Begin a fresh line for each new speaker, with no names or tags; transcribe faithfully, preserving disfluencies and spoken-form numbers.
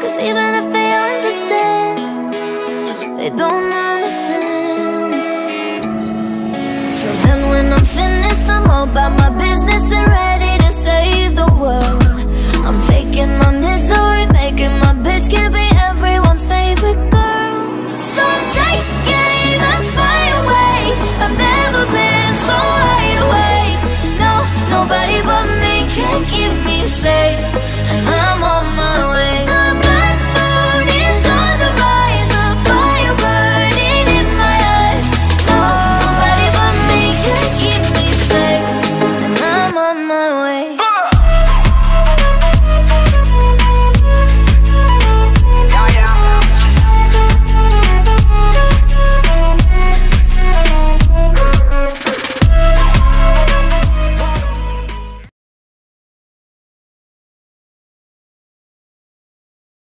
'cause even if they understand, they don't understand. So then when I'm finished, I'm all about my business and ready to save the world. I'm taking my misery, making my bitch can be everyone's favorite girl. So I'm taking aim and fly away. I've never been so wide awake. No, nobody but me can keep me safe.